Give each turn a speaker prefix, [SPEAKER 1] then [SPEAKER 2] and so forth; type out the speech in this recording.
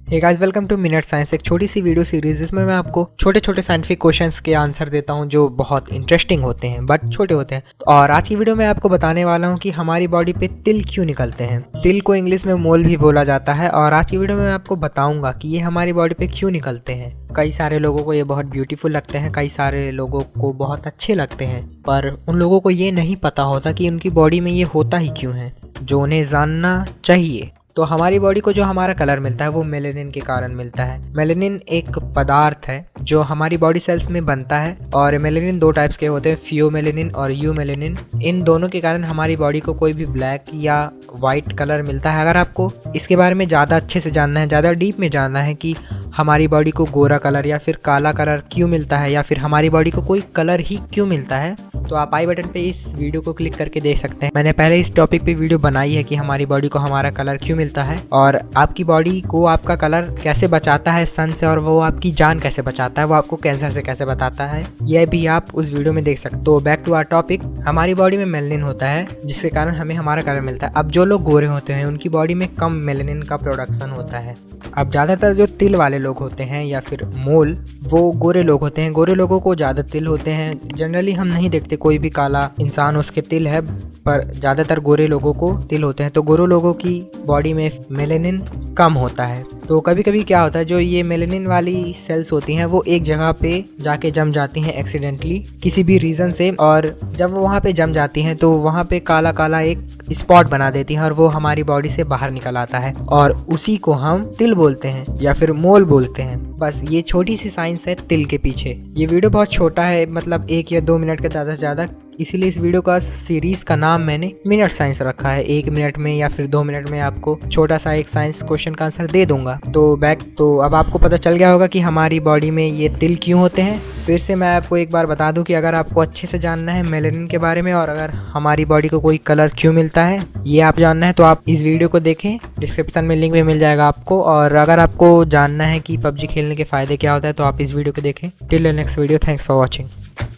[SPEAKER 1] Hey guys, welcome to minute science, एक छोटी सी video series जिसमें मैं आपको छोटे छोटे साइंटिफिक क्वेश्चंस के आंसर देता हूं जो बहुत इंटरेस्टिंग होते हैं बट छोटे होते हैं। और आज की वीडियो में आपको बताने वाला हूं कि हमारी बॉडी पे तिल क्यों निकलते हैं। तिल को इंग्लिश में मोल भी बोला जाता है और आज की वीडियो में मैं आपको बताऊंगा कि ये हमारी बॉडी पे क्यों निकलते हैं। कई सारे लोगों को ये बहुत ब्यूटीफुल लगते हैं, कई सारे लोगों को बहुत अच्छे लगते हैं, पर उन लोगों को ये नहीं पता होता कि उनकी बॉडी में ये होता ही क्यों है, जो उन्हें जानना चाहिए। तो हमारी बॉडी को जो हमारा कलर मिलता है वो मेलेनिन के कारण मिलता है। मेलेनिन एक पदार्थ है जो हमारी बॉडी सेल्स में बनता है और मेलेनिन दो टाइप्स के होते हैं, फियोमेलेनिन और यूमेलेनिन। इन दोनों के कारण हमारी बॉडी को कोई भी ब्लैक या वाइट कलर मिलता है। अगर आपको इसके बारे में ज़्यादा अच्छे से जानना है, ज़्यादा डीप में जानना है कि हमारी बॉडी को गोरा कलर या फिर काला कलर क्यों मिलता है या फिर हमारी बॉडी को कोई कलर ही क्यों मिलता है, तो आप आई बटन पे इस वीडियो को क्लिक करके देख सकते हैं। मैंने पहले इस टॉपिक पे वीडियो बनाई है कि हमारी बॉडी को हमारा कलर क्यों मिलता है और आपकी बॉडी को आपका कलर कैसे बचाता है सन से, और वो आपकी जान कैसे बचाता है, वो आपको कैंसर से कैसे बताता है, यह भी आप उस वीडियो में देख सकते हो। तो बैक टू आवर टॉपिक, हमारी बॉडी में मेलेनिन होता है जिसके कारण हमें हमारा कलर मिलता है। अब जो लोग गोरे होते हैं उनकी बॉडी में कम मेलेनिन का प्रोडक्शन होता है। अब ज़्यादातर जो तिल वाले लोग होते हैं या फिर मोल, वो गोरे लोग होते हैं। गोरे लोगों को ज़्यादा तिल होते हैं। जनरली हम नहीं देखते कोई भी काला इंसान उसके तिल है, पर ज़्यादातर गोरे लोगों को तिल होते हैं। तो गोरे लोगों की बॉडी में मेलेनिन कम होता है। तो कभी कभी क्या होता है, जो ये मेलेनिन वाली सेल्स होती हैं वो एक जगह पे जाके जम जाती हैं एक्सीडेंटली किसी भी रीज़न से, और जब वो वहाँ पे जम जाती हैं तो वहाँ पे काला काला एक स्पॉट बना देती हैं और वो हमारी बॉडी से बाहर निकल आता है और उसी को हम तिल बोलते हैं या फिर मोल बोलते हैं। बस ये छोटी सी साइंस है तिल के पीछे। ये वीडियो बहुत छोटा है, मतलब 1 या 2 मिनट का ज़्यादा से ज़्यादा, इसीलिए इस वीडियो का सीरीज का नाम मैंने मिनट साइंस रखा है। 1 मिनट में या फिर 2 मिनट में आपको छोटा सा एक साइंस क्वेश्चन का आंसर दे दूंगा। तो अब आपको पता चल गया होगा कि हमारी बॉडी में ये तिल क्यों होते हैं। फिर से मैं आपको एक बार बता दूं कि अगर आपको अच्छे से जानना है मेलेनिन के बारे में और अगर हमारी बॉडी को कोई कलर क्यों मिलता है ये आप जानना है, तो आप इस वीडियो को देखें, डिस्क्रिप्शन में लिंक भी मिल जाएगा आपको। और अगर आपको जानना है कि पबजी खेलने के फ़ायदे क्या होता है तो आप इस वीडियो को देखें। Till the next video, thanks for watching.